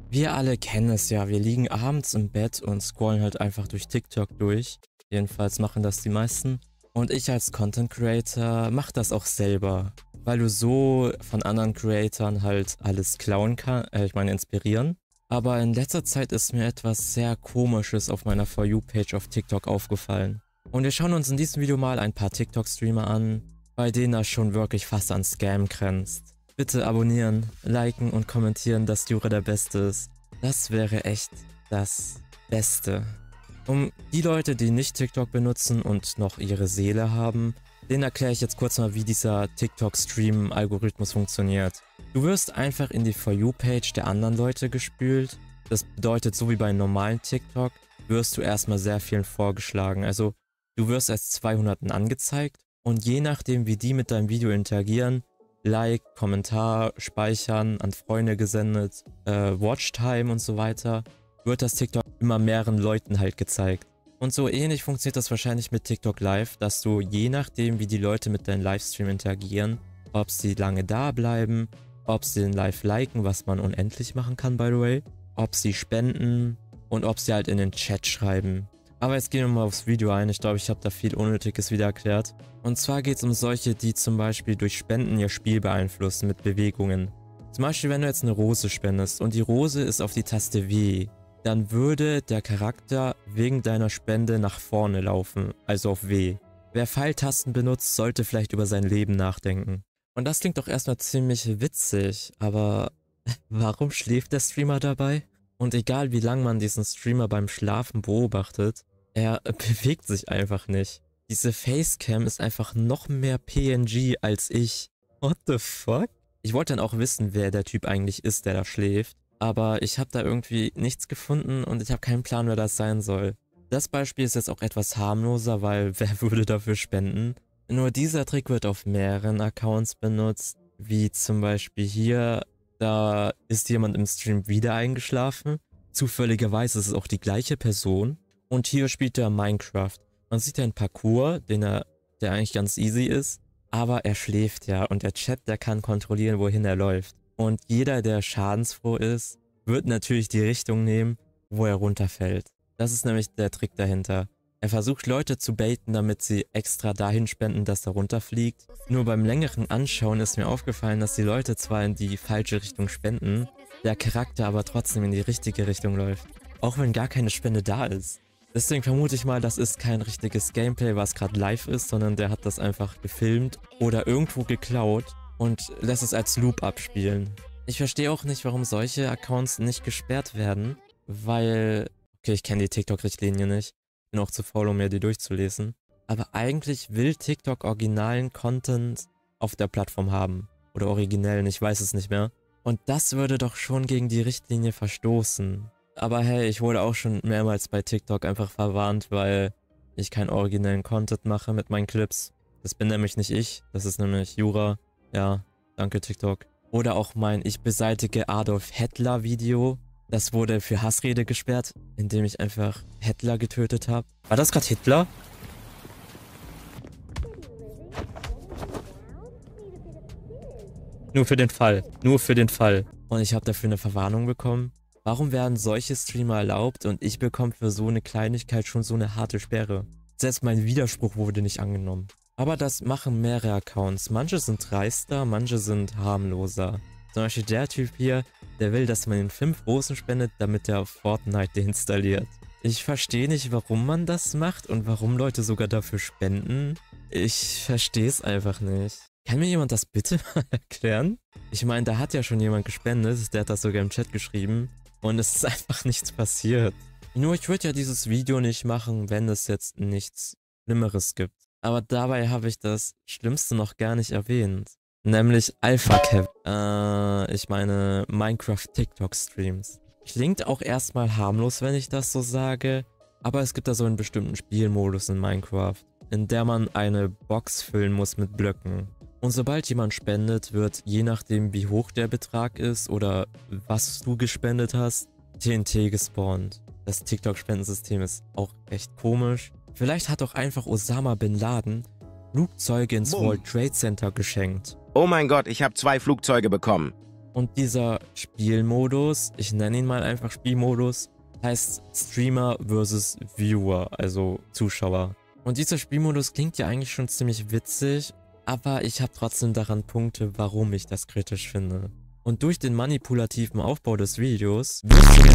Wir alle kennen es ja, wir liegen abends im Bett und scrollen halt einfach durch TikTok durch. Jedenfalls machen das die meisten. Und ich als Content Creator mache das auch selber, weil du so von anderen Creatoren halt alles klauen kannst, ich meine inspirieren. Aber in letzter Zeit ist mir etwas sehr Komisches auf meiner For You-Page auf TikTok aufgefallen. Und wir schauen uns in diesem Video mal ein paar TikTok-Streamer an, bei denen das schon wirklich fast an Scam grenzt. Bitte abonnieren, liken und kommentieren, dass Jura der Beste ist. Das wäre echt das Beste. Um die Leute, die nicht TikTok benutzen und noch ihre Seele haben, denen erkläre ich jetzt kurz mal, wie dieser TikTok-Stream-Algorithmus funktioniert. Du wirst einfach in die For You-Page der anderen Leute gespült. Das bedeutet, so wie bei normalen TikTok, wirst du erstmal sehr vielen vorgeschlagen. Also du wirst als 200 angezeigt und je nachdem, wie die mit deinem Video interagieren, Like, Kommentar, Speichern, an Freunde gesendet, Watchtime und so weiter, wird das TikTok immer mehreren Leuten halt gezeigt. Und so ähnlich funktioniert das wahrscheinlich mit TikTok Live, dass du je nachdem, wie die Leute mit deinem Livestream interagieren, ob sie lange da bleiben, ob sie den Live liken, was man unendlich machen kann, by the way, ob sie spenden und ob sie halt in den Chat schreiben. Aber jetzt gehen wir mal aufs Video ein. Ich glaube, ich habe da viel Unnötiges wieder erklärt. Und zwar geht es um solche, die zum Beispiel durch Spenden ihr Spiel beeinflussen mit Bewegungen. Zum Beispiel, wenn du jetzt eine Rose spendest und die Rose ist auf die Taste W, dann würde der Charakter wegen deiner Spende nach vorne laufen, also auf W. Wer Pfeiltasten benutzt, sollte vielleicht über sein Leben nachdenken. Und das klingt doch erstmal ziemlich witzig, aber warum schläft der Streamer dabei? Und egal wie lange man diesen Streamer beim Schlafen beobachtet, er bewegt sich einfach nicht. Diese Facecam ist einfach noch mehr PNG als ich. What the fuck? Ich wollte dann auch wissen, wer der Typ eigentlich ist, der da schläft. Aber ich habe da irgendwie nichts gefunden und ich habe keinen Plan, wer das sein soll. Das Beispiel ist jetzt auch etwas harmloser, weil wer würde dafür spenden? Nur dieser Trick wird auf mehreren Accounts benutzt, wie zum Beispiel hier, da ist jemand im Stream wieder eingeschlafen. Zufälligerweise ist es auch die gleiche Person. Und hier spielt er Minecraft. Man sieht einen Parcours, der eigentlich ganz easy ist, aber er schläft ja und der Chat, der kann kontrollieren, wohin er läuft. Und jeder, der schadensfroh ist, wird natürlich die Richtung nehmen, wo er runterfällt. Das ist nämlich der Trick dahinter. Er versucht Leute zu baiten, damit sie extra dahin spenden, dass er runterfliegt. Nur beim längeren Anschauen ist mir aufgefallen, dass die Leute zwar in die falsche Richtung spenden, der Charakter aber trotzdem in die richtige Richtung läuft. Auch wenn gar keine Spende da ist. Deswegen vermute ich mal, das ist kein richtiges Gameplay, was gerade live ist, sondern der hat das einfach gefilmt oder irgendwo geklaut und lässt es als Loop abspielen. Ich verstehe auch nicht, warum solche Accounts nicht gesperrt werden, weil... Okay, ich kenne die TikTok-Richtlinie nicht. Bin auch zu faul, um mir die durchzulesen. Aber eigentlich will TikTok originalen Content auf der Plattform haben. Oder originellen, ich weiß es nicht mehr. Und das würde doch schon gegen die Richtlinie verstoßen. Aber hey, ich wurde auch schon mehrmals bei TikTok einfach verwarnt, weil ich keinen originellen Content mache mit meinen Clips. Das bin nämlich nicht ich, das ist nämlich Jura. Ja, danke TikTok. Oder auch mein Ich beseitige Adolf Hitler Video. Das wurde für Hassrede gesperrt, indem ich einfach Hitler getötet habe. War das gerade Hitler? Nur für den Fall. Nur für den Fall. Und ich habe dafür eine Verwarnung bekommen. Warum werden solche Streamer erlaubt und ich bekomme für so eine Kleinigkeit schon so eine harte Sperre? Selbst mein Widerspruch wurde nicht angenommen. Aber das machen mehrere Accounts. Manche sind dreister, manche sind harmloser. Zum Beispiel der Typ hier, der will, dass man den 5 Rosen spendet, damit er Fortnite deinstalliert. Ich verstehe nicht, warum man das macht und warum Leute sogar dafür spenden. Ich verstehe es einfach nicht. Kann mir jemand das bitte mal erklären? Ich meine, da hat ja schon jemand gespendet, der hat das sogar im Chat geschrieben. Und es ist einfach nichts passiert. Nur ich würde ja dieses Video nicht machen, wenn es jetzt nichts Schlimmeres gibt. Aber dabei habe ich das Schlimmste noch gar nicht erwähnt. Nämlich Alpha Kev. Ich meine Minecraft TikTok Streams. Klingt auch erstmal harmlos, wenn ich das so sage. Aber es gibt da so einen bestimmten Spielmodus in Minecraft, in der man eine Box füllen muss mit Blöcken. Und sobald jemand spendet, wird, je nachdem wie hoch der Betrag ist oder was du gespendet hast, TNT gespawnt. Das TikTok-Spendensystem ist auch echt komisch. Vielleicht hat auch einfach Osama Bin Laden Flugzeuge ins World Trade Center geschenkt. Oh mein Gott, ich habe 2 Flugzeuge bekommen. Und dieser Spielmodus, ich nenne ihn mal einfach Spielmodus, heißt Streamer versus Viewer, also Zuschauer. Und dieser Spielmodus klingt ja eigentlich schon ziemlich witzig, aber ich habe trotzdem daran Punkte, warum ich das kritisch finde. Und durch den manipulativen Aufbau des Videos wirst du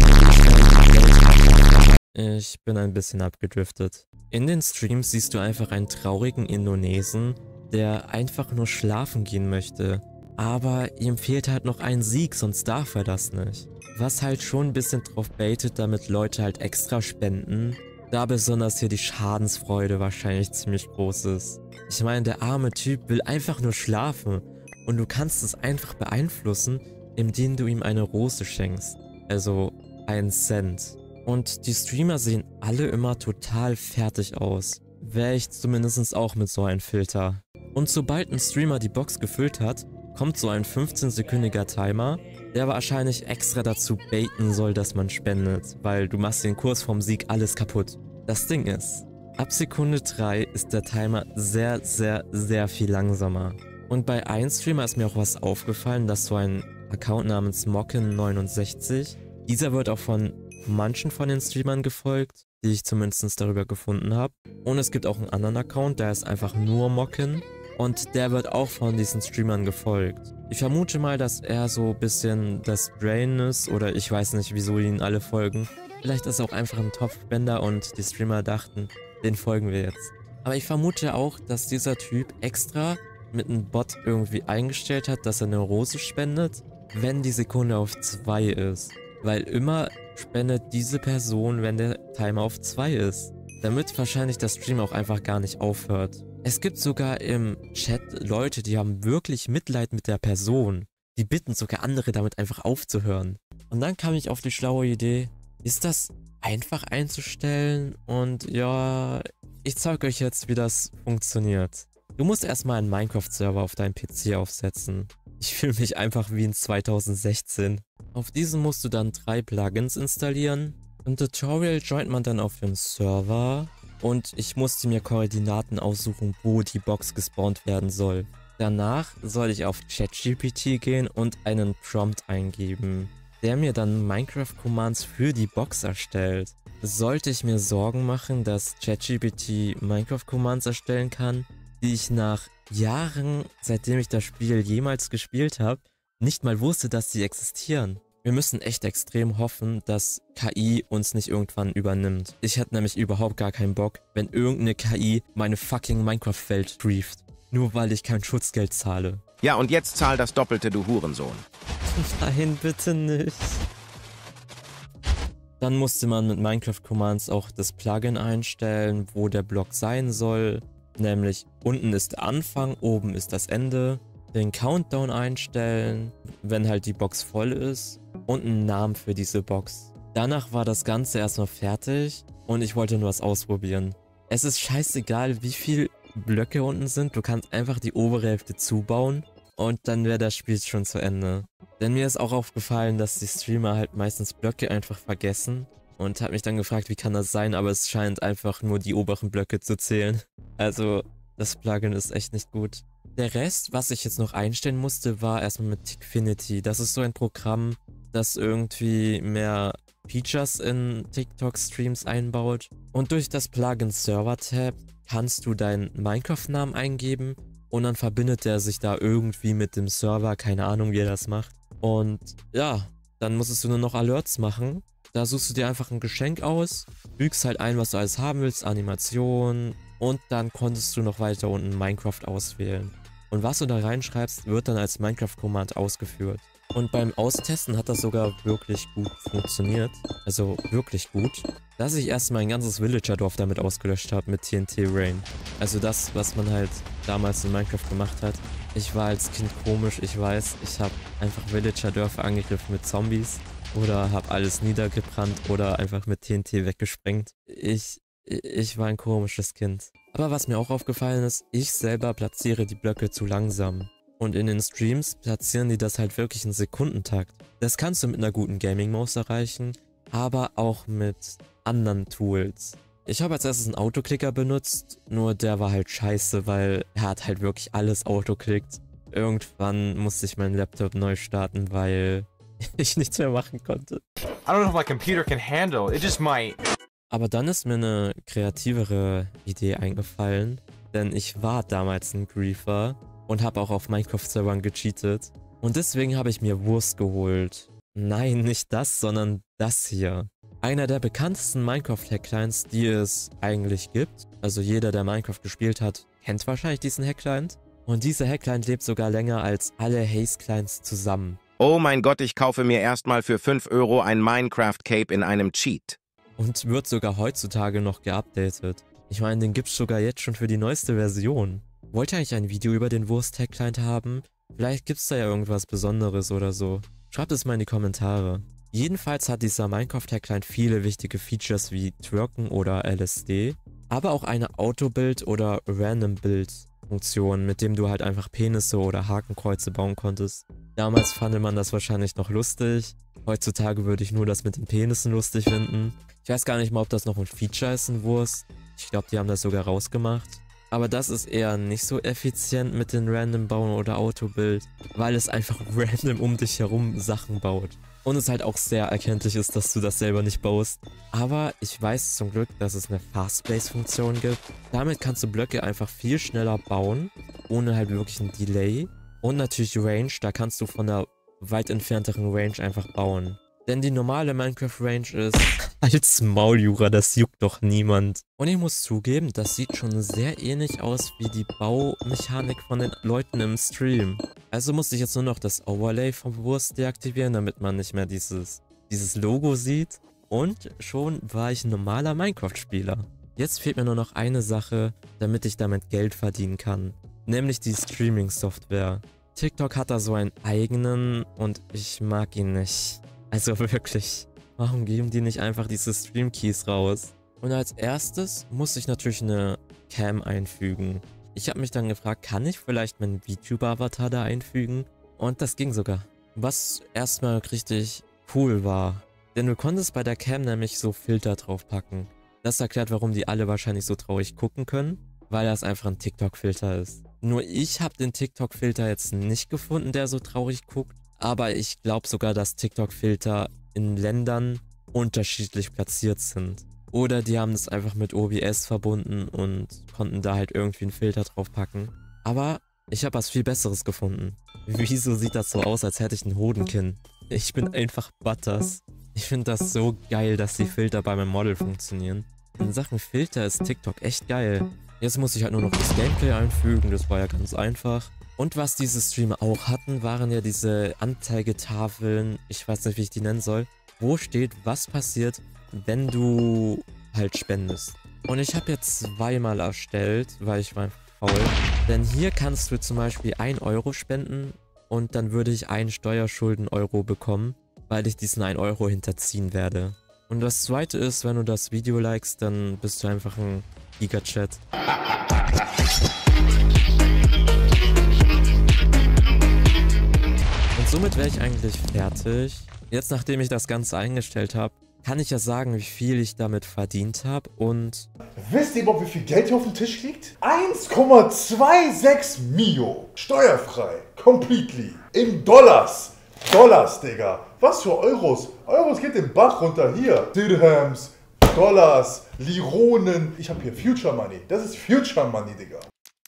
Ich bin ein bisschen abgedriftet. In den Streams siehst du einfach einen traurigen Indonesen, der einfach nur schlafen gehen möchte. Aber ihm fehlt halt noch ein Sieg, sonst darf er das nicht. Was halt schon ein bisschen drauf baitet, damit Leute halt extra spenden, da besonders hier die Schadensfreude wahrscheinlich ziemlich groß ist. Ich meine, der arme Typ will einfach nur schlafen und du kannst es einfach beeinflussen, indem du ihm eine Rose schenkst. Also 1 Cent. Und die Streamer sehen alle immer total fertig aus. Wäre ich zumindest auch mit so einem Filter. Und sobald ein Streamer die Box gefüllt hat, kommt so ein 15-sekündiger Timer, der wahrscheinlich extra dazu baiten soll, dass man spendet, weil du machst den Kurs vom Sieg alles kaputt. Das Ding ist, ab Sekunde 3 ist der Timer sehr, sehr, sehr viel langsamer. Und bei einem Streamer ist mir auch was aufgefallen, dass so ein Account namens Mocken69, dieser wird auch von manchen von den Streamern gefolgt, die ich zumindest darüber gefunden habe. Und es gibt auch einen anderen Account, der ist einfach nur Mocken. Und der wird auch von diesen Streamern gefolgt. Ich vermute mal, dass er so ein bisschen das Brain ist oder ich weiß nicht, wieso ihn alle folgen. Vielleicht ist er auch einfach ein Topspender und die Streamer dachten, den folgen wir jetzt. Aber ich vermute auch, dass dieser Typ extra mit einem Bot irgendwie eingestellt hat, dass er eine Rose spendet, wenn die Sekunde auf 2 ist. Weil immer spendet diese Person, wenn der Timer auf 2 ist. Damit wahrscheinlich der Stream auch einfach gar nicht aufhört. Es gibt sogar im Chat Leute, die haben wirklich Mitleid mit der Person. Die bitten sogar andere damit einfach aufzuhören. Und dann kam ich auf die schlaue Idee, ist das einfach einzustellen? Und ja, ich zeige euch jetzt, wie das funktioniert. Du musst erstmal einen Minecraft-Server auf deinem PC aufsetzen. Ich fühle mich einfach wie in 2016. Auf diesen musst du dann 3 Plugins installieren. Im Tutorial joint man dann auf den Server. Und ich musste mir Koordinaten aussuchen, wo die Box gespawnt werden soll. Danach soll ich auf ChatGPT gehen und einen Prompt eingeben, der mir dann Minecraft-Commands für die Box erstellt. Sollte ich mir Sorgen machen, dass ChatGPT Minecraft-Commands erstellen kann, die ich nach Jahren, seitdem ich das Spiel jemals gespielt habe, nicht mal wusste, dass sie existieren? Wir müssen echt extrem hoffen, dass KI uns nicht irgendwann übernimmt. Ich hätte nämlich überhaupt gar keinen Bock, wenn irgendeine KI meine fucking Minecraft-Welt brieft. Nur weil ich kein Schutzgeld zahle. Ja, und jetzt zahl das Doppelte, du Hurensohn. Nein, bitte nicht. Dann musste man mit Minecraft-Commands auch das Plugin einstellen, wo der Block sein soll. Nämlich unten ist der Anfang, oben ist das Ende. Den Countdown einstellen, wenn halt die Box voll ist. Und einen Namen für diese Box. Danach war das Ganze erstmal fertig und ich wollte nur was ausprobieren. Es ist scheißegal, wie viele Blöcke unten sind. Du kannst einfach die obere Hälfte zubauen und dann wäre das Spiel schon zu Ende. Denn mir ist auch aufgefallen, dass die Streamer halt meistens Blöcke einfach vergessen. Und habe mich dann gefragt, wie kann das sein, aber es scheint einfach nur die oberen Blöcke zu zählen. Also das Plugin ist echt nicht gut. Der Rest, was ich jetzt noch einstellen musste, war erstmal mit Tickfinity. Das ist so ein Programm, das irgendwie mehr Features in TikTok-Streams einbaut. Und durch das Plugin Server-Tab kannst du deinen Minecraft-Namen eingeben und dann verbindet er sich da irgendwie mit dem Server, keine Ahnung, wie er das macht. Und ja, dann musstest du nur noch Alerts machen. Da suchst du dir einfach ein Geschenk aus, fügst halt ein, was du alles haben willst, Animation und dann konntest du noch weiter unten Minecraft auswählen. Und was du da reinschreibst, wird dann als Minecraft-Command ausgeführt. Und beim Austesten hat das sogar wirklich gut funktioniert. Also wirklich gut. Dass ich erst mein ganzes Villager-Dorf damit ausgelöscht habe mit TNT Rain. Also das, was man halt damals in Minecraft gemacht hat. Ich war als Kind komisch, ich weiß. Ich habe einfach Villager-Dörfer angegriffen mit Zombies. Oder habe alles niedergebrannt oder einfach mit TNT weggesprengt. Ich war ein komisches Kind. Aber was mir auch aufgefallen ist, ich selber platziere die Blöcke zu langsam. Und in den Streams platzieren die das halt wirklich in Sekundentakt. Das kannst du mit einer guten Gaming-Maus erreichen, aber auch mit anderen Tools. Ich habe als erstes einen Autoclicker benutzt, nur der war halt scheiße, weil er hat halt wirklich alles autoclickt. irgendwann musste ich meinen Laptop neu starten, weil ich nichts mehr machen konnte. I don't know if my computer can handle. It just might. Aber dann ist mir eine kreativere Idee eingefallen, denn ich war damals ein Griefer und habe auch auf Minecraft-Servern gecheatet. Und deswegen habe ich mir Wurst geholt. Nein, nicht das, sondern das hier. Einer der bekanntesten Minecraft-Hackclient, die es eigentlich gibt. Also jeder, der Minecraft gespielt hat, kennt wahrscheinlich diesen Hackclient. Und dieser Hackclient lebt sogar länger als alle Haze-Clients zusammen. Oh mein Gott, ich kaufe mir erstmal für 5 Euro ein Minecraft-Cape in einem Cheat. Und wird sogar heutzutage noch geupdatet. Ich meine, den gibt's sogar jetzt schon für die neueste Version. Wollt ihr eigentlich ein Video über den Wurst-Hackclient haben? Vielleicht gibt's da ja irgendwas Besonderes oder so. Schreibt es mal in die Kommentare. Jedenfalls hat dieser Minecraft-Hackclient viele wichtige Features wie Twerken oder LSD, aber auch eine Auto-Build oder Random-Build-Funktion, mit dem du halt einfach Penisse oder Hakenkreuze bauen konntest. Damals fand man das wahrscheinlich noch lustig. Heutzutage würde ich nur das mit den Penissen lustig finden. Ich weiß gar nicht mal, ob das noch ein Feature ist in Wurst. Ich glaube, die haben das sogar rausgemacht. Aber das ist eher nicht so effizient mit den Random Bauen oder Auto-Build, weil es einfach random um dich herum Sachen baut. Und es halt auch sehr erkenntlich ist, dass du das selber nicht baust. Aber ich weiß zum Glück, dass es eine Fast-Space-Funktion gibt. Damit kannst du Blöcke einfach viel schneller bauen, ohne halt wirklich ein Delay. Und natürlich Range, da kannst du von der weit entfernteren Range einfach bauen. Denn die normale Minecraft-Range ist... Als Mauljura, das juckt doch niemand. Und ich muss zugeben, das sieht schon sehr ähnlich aus wie die Baumechanik von den Leuten im Stream. Also musste ich jetzt nur noch das Overlay vom Wurst deaktivieren, damit man nicht mehr dieses Logo sieht. Und schon war ich ein normaler Minecraft-Spieler. Jetzt fehlt mir nur noch eine Sache, damit ich damit Geld verdienen kann. Nämlich die Streaming-Software. TikTok hat da so einen eigenen und ich mag ihn nicht. Also wirklich. Warum geben die nicht einfach diese Stream-Keys raus? Und als erstes muss ich natürlich eine Cam einfügen. Ich habe mich dann gefragt, kann ich vielleicht meinen VTuber-Avatar da einfügen? Und das ging sogar. Was erstmal richtig cool war. Denn du konntest bei der Cam nämlich so Filter draufpacken. Das erklärt, warum die alle wahrscheinlich so traurig gucken können. Weil das einfach ein TikTok-Filter ist. Nur ich habe den TikTok-Filter jetzt nicht gefunden, der so traurig guckt. Aber ich glaube sogar, dass TikTok-Filter in Ländern unterschiedlich platziert sind. Oder die haben es einfach mit OBS verbunden und konnten da halt irgendwie einen Filter drauf packen. Aber ich habe was viel Besseres gefunden. Wieso sieht das so aus, als hätte ich ein Hodenkinn? Ich bin einfach Butters. Ich finde das so geil, dass die Filter bei meinem Model funktionieren. In Sachen Filter ist TikTok echt geil. Jetzt muss ich halt nur noch das Gameplay einfügen, das war ja ganz einfach. Und was diese Streamer auch hatten, waren ja diese Anzeigetafeln, ich weiß nicht, wie ich die nennen soll, wo steht, was passiert, wenn du halt spendest. Und ich habe jetzt zweimal erstellt, weil ich war einfach faul. Denn hier kannst du zum Beispiel 1 Euro spenden und dann würde ich einen Steuerschulden-Euro bekommen, weil ich diesen 1 Euro hinterziehen werde. Und das zweite ist, wenn du das Video likest, dann bist du einfach ein Giga-Chat. Somit wäre ich eigentlich fertig. Jetzt, nachdem ich das Ganze eingestellt habe, kann ich ja sagen, wie viel ich damit verdient habe und... Wisst ihr überhaupt, wie viel Geld hier auf dem Tisch liegt? 1,26 Mio. Steuerfrei. Completely. In Dollars. Dollars, Digga. Was für Euros? Euros geht den Bach runter hier. Dirhams, Dollars, Lironen. Ich habe hier Future Money. Das ist Future Money, Digga.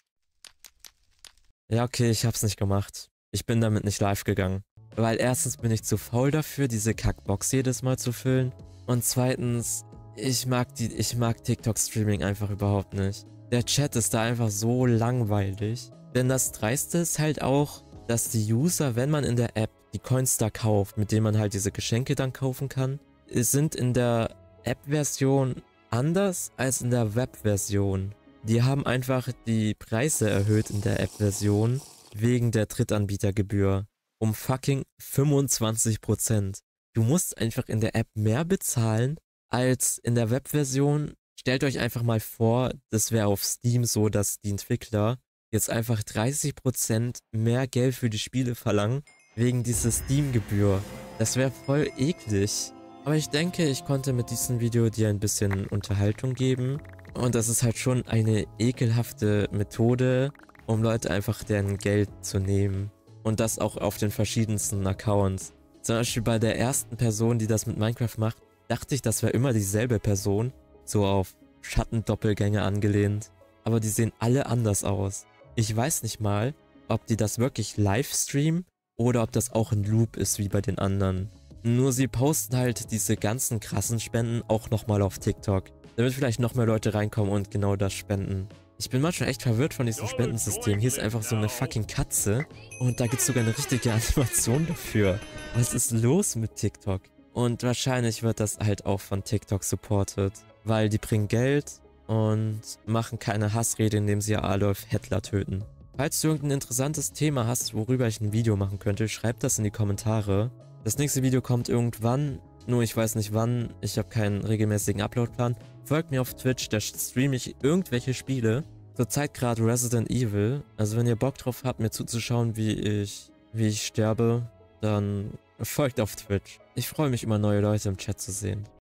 Ja, okay, ich hab's nicht gemacht. Ich bin damit nicht live gegangen. Weil erstens bin ich zu faul dafür, diese Kackbox jedes Mal zu füllen. Und zweitens, ich mag TikTok-Streaming einfach überhaupt nicht. Der Chat ist da einfach so langweilig. Denn das Dreiste ist halt auch, dass die User, wenn man in der App die Coins da kauft, mit denen man halt diese Geschenke dann kaufen kann, sind in der App-Version anders als in der Web-Version. Die haben einfach die Preise erhöht in der App-Version wegen der Drittanbietergebühr um fucking 25%. Du musst einfach in der App mehr bezahlen als in der Web-Version. Stellt euch einfach mal vor, das wäre auf Steam so, dass die Entwickler jetzt einfach 30% mehr Geld für die Spiele verlangen, wegen dieser Steam-Gebühr. Das wäre voll eklig. Aber ich denke, ich konnte mit diesem Video dir ein bisschen Unterhaltung geben. Und das ist halt schon eine ekelhafte Methode, um Leute einfach deren Geld zu nehmen. Und das auch auf den verschiedensten Accounts. Zum Beispiel bei der ersten Person, die das mit Minecraft macht, dachte ich, das wäre immer dieselbe Person. So auf Schattendoppelgänger angelehnt. Aber die sehen alle anders aus. Ich weiß nicht mal, ob die das wirklich live streamen oder ob das auch ein Loop ist wie bei den anderen. Nur sie posten halt diese ganzen krassen Spenden auch nochmal auf TikTok. Damit vielleicht noch mehr Leute reinkommen und genau das spenden. Ich bin manchmal echt verwirrt von diesem Spendensystem. Hier ist einfach so eine fucking Katze und da gibt es sogar eine richtige Animation dafür. Was ist los mit TikTok? Und wahrscheinlich wird das halt auch von TikTok supported, weil die bringen Geld und machen keine Hassrede, indem sie Adolf Hitler töten. Falls du irgendein interessantes Thema hast, worüber ich ein Video machen könnte, schreib das in die Kommentare. Das nächste Video kommt irgendwann, nur ich weiß nicht wann, ich habe keinen regelmäßigen Uploadplan. Folgt mir auf Twitch, da streame ich irgendwelche Spiele. Zurzeit gerade Resident Evil. Also wenn ihr Bock drauf habt, mir zuzuschauen, wie ich sterbe, dann folgt auf Twitch. Ich freue mich immer, neue Leute im Chat zu sehen.